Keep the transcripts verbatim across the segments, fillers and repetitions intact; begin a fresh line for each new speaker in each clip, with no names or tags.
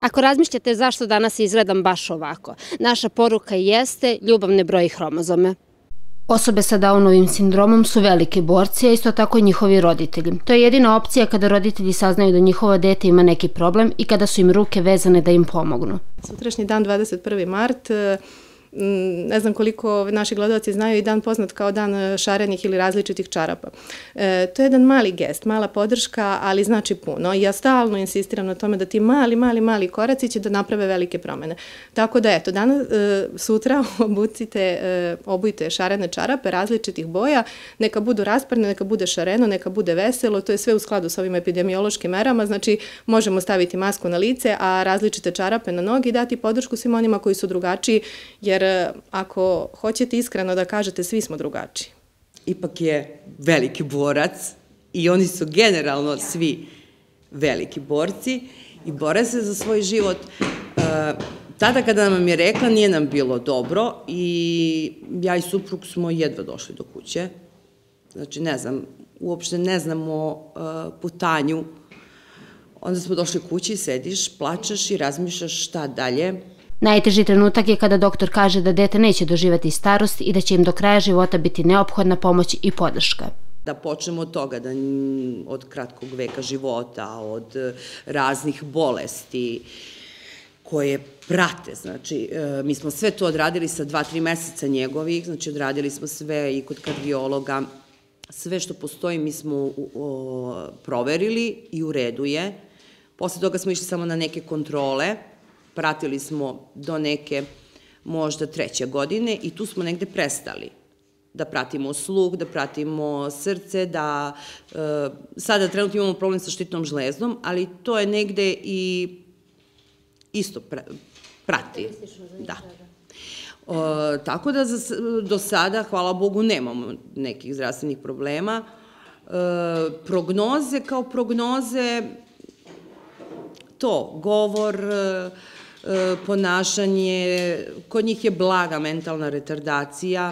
Ako razmišljate zašto danas izgledam baš ovako, naša poruka jeste ljubav ne broji hromozome. Osobe sa Downovim sindromom su veliki borci, a isto tako i njihovi roditelji. To je jedina opcija kada roditelji saznaju da njihovo dete ima neki problem i kada su im ruke vezane da im pomognu.
Sutrašnji dan, dvadeset prvi mart, ne znam koliko naši gledalci znaju, i dan poznat kao dan šarenih ili različitih čarapa. E, to je jedan mali gest, mala podrška, ali znači puno. I ja stalno insistiram na tome da ti mali, mali, mali koraci će da naprave velike promene. Tako da, eto, danas, e, sutra obucite, e, obujte šarene čarape različitih boja, neka budu rasparne, neka bude šareno, neka bude veselo, to je sve u skladu sa ovim epidemiološkim merama, znači možemo staviti masku na lice, a različite čarape na nogi i dati podršku svim onima koji su drugačiji, jer ako hoćete iskreno da kažete, svi smo drugačiji.
Ipak je veliki borac i oni su generalno svi veliki borci i bore se za svoj život. Tada kada nam je rekla, nije nam bilo dobro i ja i suprug smo jedva došli do kuće. Znači, ne znam, uopšte ne znamo putanju. Onda smo došli kući, sediš, plačeš i razmišljaš šta dalje.
Najteži trenutak je kada doktor kaže da dete neće doživeti starost i da će im do kraja života biti neophodna pomoć i podrška.
Da počnemo od toga, da od kratkog veka života, od raznih bolesti koje prate, znači mi smo sve to odradili sa dva, tri meseca njegovih, znači odradili smo sve i kod kardiologa, sve što postoji mi smo proverili i u redu je. Posle toga smo išli samo na neke kontrole, pratili smo do neke možda treće godine i tu smo negde prestali da pratimo sluh, da pratimo srce, da sada trenutno imamo problem sa štitnom žlezdom, ali to je negde i isto prati. Da. Tako da do sada, hvala Bogu, nemamo nekih zdravstvenih problema. Prognoze kao prognoze, to, govor, ponašanje, kod njih je blaga mentalna retardacija,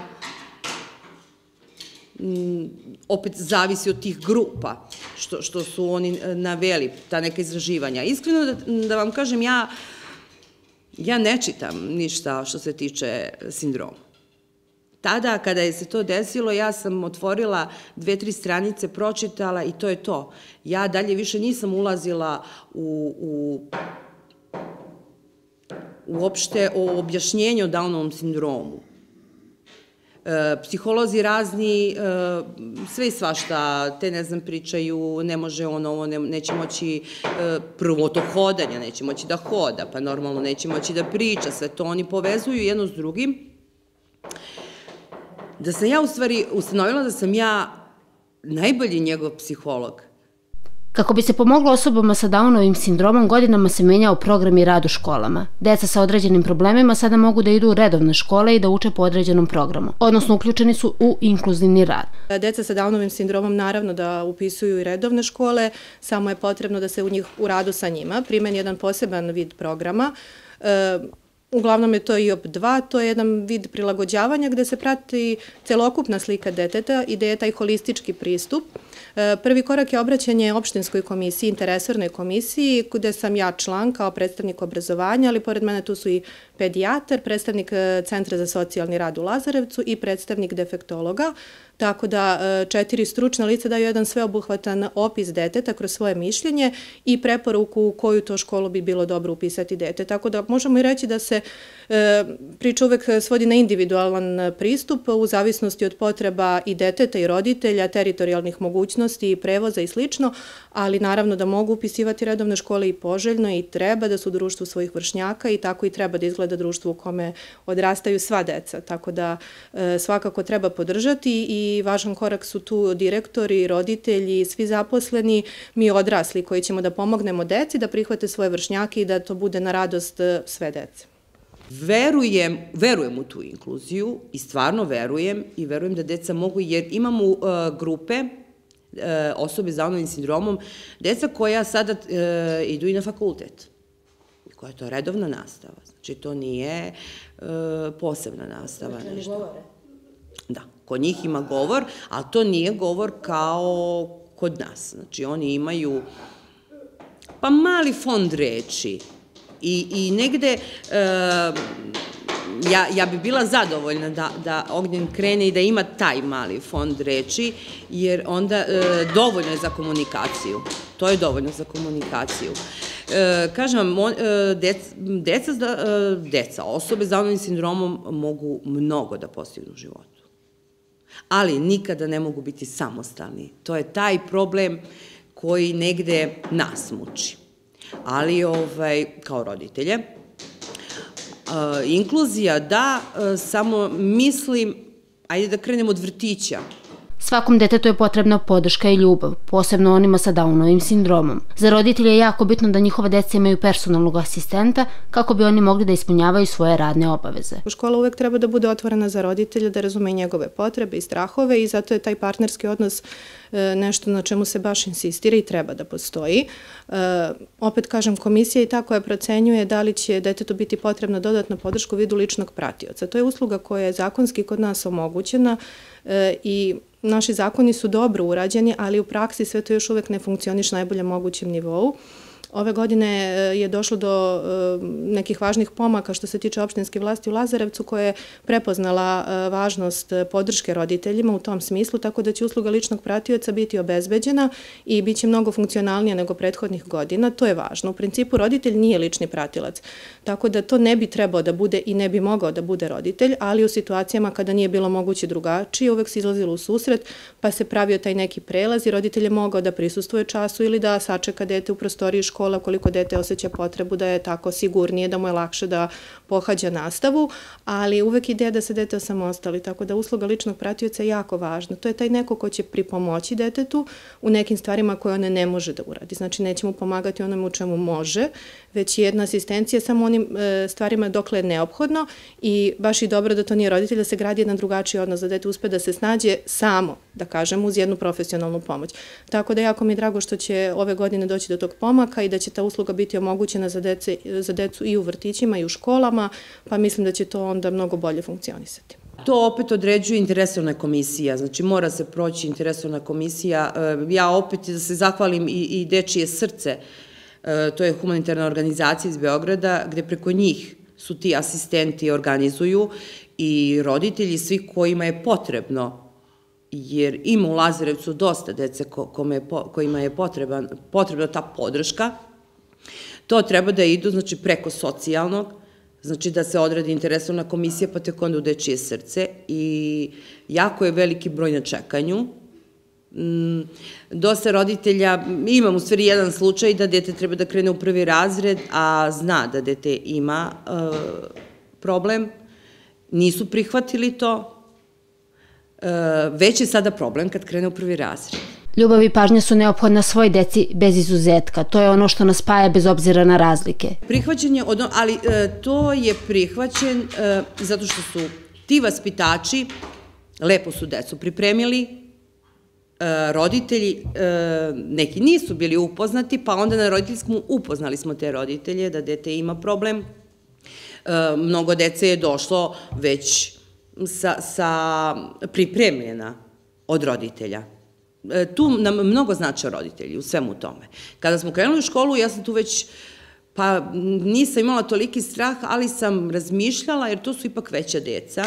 opet zavisi od tih grupa što su oni naveli, ta neka izraživanja. Iskreno da vam kažem, ja ja ne čitam ništa što se tiče sindroma. Tada, kada je se to desilo, ja sam otvorila dve, tri stranice, pročitala i to je to. Ja dalje više nisam ulazila u uopšte o objašnjenju o Downovom sindromu. Psiholozi razni, sve i svašta, te ne znam, pričaju, ne može ono, ovo, neće moći prvo to hodanje, neće moći da hoda, pa normalno neće moći da priča, sve to oni povezuju jedno s drugim. Da sam ja u stvari ustanovila da sam ja najbolji njegov psiholog.
Kako bi se pomoglo osobama sa Downovim sindromom, godinama se menjao program i rad u školama. Deca sa određenim problemima sada mogu da idu u redovne škole i da uče po određenom programu, odnosno uključeni su u inkluzivni rad.
Deca sa Downovim sindromom naravno da upisuju i redovne škole, samo je potrebno da se u njih u radu sa njima primeni jedan poseban vid programa. Uglavnom je to I O P dva, to je jedan vid prilagođavanja gde se prati celokupna slika deteta i gde je taj holistički pristup. Prvi korak je obraćanje opštinskoj komisiji, interesornoj komisiji, gde sam ja član kao predstavnik obrazovanja, ali pored mene tu su i pedijatar, predstavnik Centra za socijalni rad u Lazarevcu i predstavnik defektologa. Tako da četiri stručna lica daju jedan sveobuhvatan opis deteta kroz svoje mišljenje i preporuku u koju to školu bi bilo dobro upisati dete. Tako da možemo i reći da se priča uvek svodi na individualan pristup u zavisnosti od potreba i deteta i roditelja, teritorijalnih mogućnosti i prevoza i slično, ali naravno da mogu upisivati redovne škole i poželjno i treba da su u društvu svojih vršnjaka i tako i treba da izgleda društvo u kome odrastaju sva deca. Tako da svakako treba podržati i važan korak su tu direktori, roditelji, svi zaposleni, mi odrasli koji ćemo da pomognemo deci da prihvate svoje vršnjake i da to bude na radost sve dece.
Verujem, verujem u tu inkluziju i stvarno verujem i verujem da deca mogu, jer imamo grupe osobe s Downovim sindromom, deca koja sada idu i na fakultet, koja je to redovna nastava, znači to nije posebna nastava.
Znači ne govore?
Da, kod njih ima govor, ali to nije govor kao kod nas, znači oni imaju pa mali fond reči I, i negde ja, ja bi bila zadovoljna da, da Ognjen krene i da ima taj mali fond reči, jer onda dovoljno je za komunikaciju. To je dovoljno za komunikaciju. Kažem vam, deca, deca, osobe s Downovim sindromom mogu mnogo da postignu u životu. Ali nikada ne mogu biti samostalni. To je taj problem koji negde nas muči. Ali, kao roditelje, inkluzija da, samo mislim, ajde da krenemo od vrtića.
Svakom detetu je potrebna podrška i ljubav, posebno onima sa Downovim sindromom. Za roditelje je jako bitno da njihova deca imaju personalnog asistenta kako bi oni mogli da ispunjavaju svoje radne obaveze.
Škola uvek treba da bude otvorena za roditelja, da razume njegove potrebe i strahove i zato je taj partnerski odnos nešto na čemu se baš insistira i treba da postoji. Opet kažem, komisija je ta koja procenjuje da li će detetu biti potrebna dodatna podrška u vidu ličnog pratioca. To je usluga koja je zakonski kod nas omogućena i naši zakoni su dobro urađeni, ali u praksi sve to još uvek ne funkcioniše na najboljem mogućem nivou. Ove godine je došlo do nekih važnih pomaka što se tiče opštinske vlasti u Lazarevcu, koja je prepoznala važnost podrške roditeljima u tom smislu, tako da će usluga ličnog pratioca biti obezbeđena i bit će mnogo funkcionalnija nego prethodnih godina. To je važno. U principu roditelj nije lični pratilac, tako da to ne bi trebao da bude i ne bi mogao da bude roditelj, ali u situacijama kada nije bilo moguće drugačije, uvek se izlazilo u susret, pa se pravio taj neki prelaz i roditelj je mogao da prisustvuje času ili da sačeka dete u prostoriji škole koliko dete osjeća potrebu da je tako sigurnije, da mu je lakše da pohađa nastavu, ali uvek ideja da se dete osamostali, tako da usluga ličnog pratioca je jako važna. To je taj neko ko će pripomoći detetu u nekim stvarima koje one ne može da uradi. Znači, neće mu pomagati onome u čemu može, već jedna asistencija samo onim stvarima dokle je neophodno i baš i dobro da to nije roditelj, da se gradi jedan drugačiji odnos, da dete uspe da se snađe samo, da kažem, uz jednu profesionalnu pomoć. Tako da jako mi je drago što će ove godine doći do tog pomaka i da će ta usluga biti omogućena za decu i u vrtićima i u školama, pa mislim da će to onda mnogo bolje funkcionisati.
To opet određuje interesovna komisija, znači mora se proći interesovna komisija. Ja opet da se zahvalim i Dečije srce, to je humanitarna organizacija iz Beograda, gde preko njih su ti asistenti organizuju i roditelji svi kojima je potrebno, jer ima u Lazarevcu dosta dece kojima je potrebna ta podrška. To treba da idu, znači, preko socijalnog, znači da se odredi interesovna komisija, pa tek onda u Dečije srce i jako je veliki broj na čekanju. Dosta roditelja, imam u stvari jedan slučaj da dete treba da krene u prvi razred, a zna da dete ima problem, nisu prihvatili to, već je sada problem kad krene u prvi razred.
Ljubav i pažnja su neophodna svoj deci bez izuzetka. To je ono što nas spaja bez obzira na razlike.
Prihvaćen je, ali to je prihvaćen zato što su ti vaspitači, lepo su decu pripremili, roditelji, neki nisu bili upoznati, pa onda na roditeljskom upoznali smo te roditelje da dete ima problem. Mnogo dece je došlo već sa pripremljena od roditelja. Tu nam mnogo znače roditelji u svemu tome. Kada smo krenuli u školu, ja sam tu već, pa nisam imala toliki strah, ali sam razmišljala, jer to su ipak veća deca,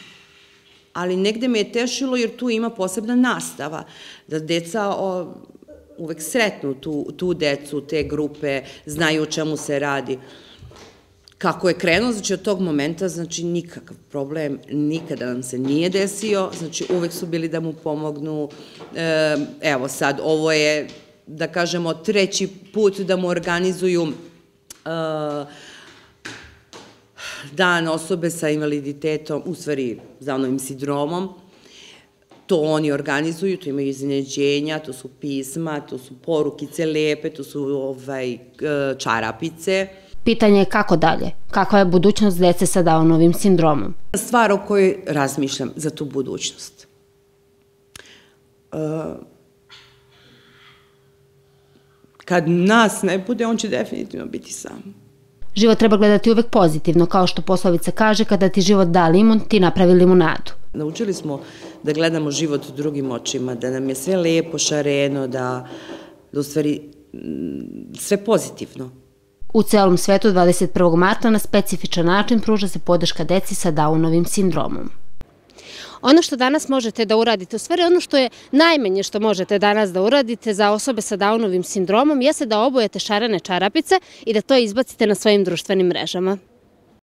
ali negde me je tešilo jer tu ima posebna nastava, da deca uvek sretnu tu decu, te grupe, znaju o čemu se radi. Kako je krenuo, znači od tog momenta, znači nikakav problem nikada nam se nije desio, znači uvek su bili da mu pomognu. Evo sad, ovo je, da kažemo, treći put da mu organizuju dan osobe sa invaliditetom, u stvari s Downovim sindromom. To oni organizuju, to imaju iznenađenja, to su pisma, to su porukice lepe, to su čarapice.
Pitanje je kako dalje, kakva je budućnost dece sa Downovim sindromom.
Stvar o kojoj razmišljam za tu budućnost. Kad nas ne bude, on će definitivno biti sam.
Život treba gledati uvek pozitivno, kao što poslovica kaže, kada ti život da limun, ti napravi limunadu.
Naučili smo da gledamo život drugim očima, da nam je sve lepo, šareno, da u stvari sve pozitivno.
U celom svetu dvadeset prvog marta na specifičan način pruža se podrška deci sa Downovim sindromom. Ono što danas možete da uradite, u stvari ono što je najmanje što možete danas da uradite za osobe sa Downovim sindromom, jeste da obujete šarene čarapice i da to izbacite na svojim društvenim mrežama.